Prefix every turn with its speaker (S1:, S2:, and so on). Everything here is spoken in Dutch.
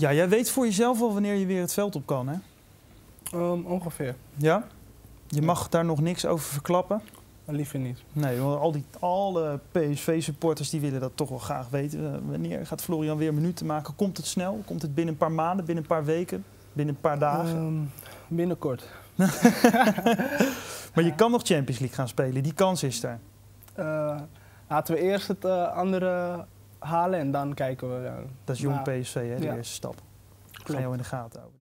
S1: Ja, jij weet voor jezelf al wanneer je weer het veld op kan, hè?
S2: Ongeveer.
S1: Ja? Je mag daar nog niks over verklappen?
S2: Liever niet.
S1: Nee, want alle PSV-supporters die willen dat toch wel graag weten. Wanneer gaat Florian weer minuten maken? Komt het snel? Komt het binnen een paar maanden, binnen een paar weken, binnen een paar dagen?
S2: Binnenkort.
S1: Maar je kan nog Champions League gaan spelen, die kans is er.
S2: Laten we eerst het andere halen en dan kijken we.
S1: Dat is jong PSV, hè, de
S2: ja.
S1: eerste stap. Ik ga jou in de gaten houden.